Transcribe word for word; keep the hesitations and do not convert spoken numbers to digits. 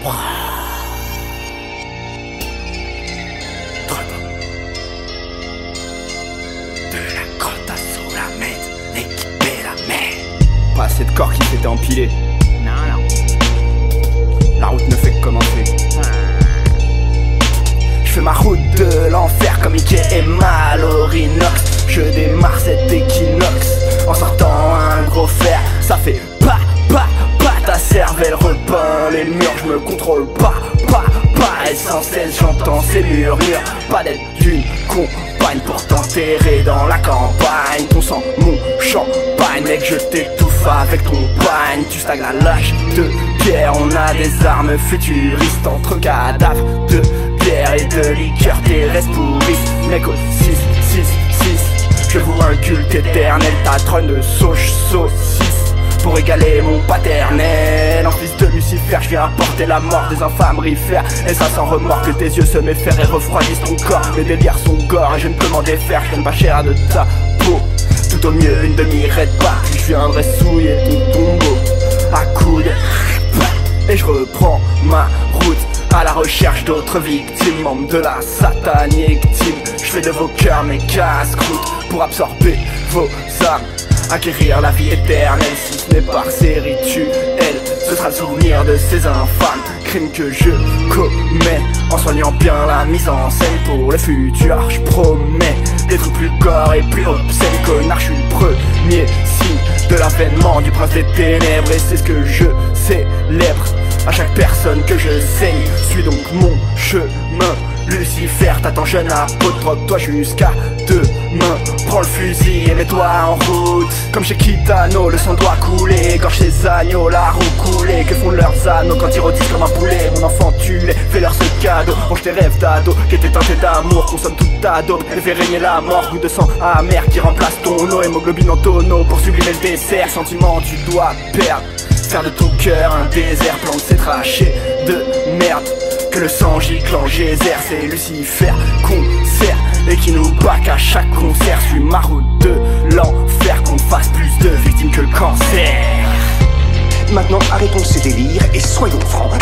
De la crotte à sous la mètre, équipé la mer. Pas assez de corps qui s'étaient empilés. Non, non. La route ne fait que commencer. Je fais ma route de l'enfer comme Mickey et Malorinox. Je démarre cet équinoxe en sortant un gros fer. Ça fait pa, pa, pa. Ta cervelle repeint les murs. Je me contrôle pas, pas, pas. Et sans cesse j'entends ces murmures. Pas d'aide d'une compagne pour t'enterrer dans la campagne. Ton sang, mon champagne. Mec, je t'étouffe avec ton pagne. Tu stagnes à l'âge de pierre. On a des armes futuristes entre cadavres de pierre et de liqueur. Tes restes pourrissent. Mec, au six, six, six. Je vous un culte éternel. Ta trône de sauge saucisse pour égaler mon paternel. En fils de Lucifer, je viens apporter la mort des infâmes riffères. Et ça sans remords que tes yeux se m'effèrent et refroidissent ton corps. Mes délires sont gore et je ne peux m'en défaire. Je donne pas cher de ta peau. Tout au mieux une demi-raide pas. Puis je viendrai souiller ton tombeau à coups de... Et je reprends ma route à la recherche d'autres victimes, membres de la satanique team. Je fais de vos cœurs mes casse-croûtes pour absorber vos âmes, acquérir la vie éternelle. Si ce n'est par ces rituels, ce sera le souvenir de ces infâmes crimes que je commets, en soignant bien la mise en scène. Pour le futur je promets des trucs plus gore et plus obscènes. Connard, je suis le premier signe de l'avènement du prince des ténèbres. Et c'est ce que je célèbre à chaque personne que je saigne. Suis donc mon chemin, Lucifer t'attend jeune apôtre. Toi jusqu'à demain, prends le fusil et mets-toi en route. Comme chez Kitano, le sang doit couler. Gorge ces agneaux, la roue coulée. Que font leurs anneaux quand ils rôtissent comme un poulet? Mon enfant tu l'es, fais-leur ce cadeau. Range tes rêves d'ado, qui étaient teintés d'amour. Consomme toute ta dope et fais régner la mort. Goût de sang amer qui remplace ton eau. Hémoglobine en tonneau pour sublimer le dessert. Sentiment tu dois perdre. Faire de ton cœur un désert, plante ces trachées de merde. Que le sang gicle en geyser, c'est Lucifer concert et qui nous back à chaque concert. Suis ma route de l'enfer, qu'on fasse plus de victimes que le cancer. Maintenant arrêtons ces délires et soyons francs.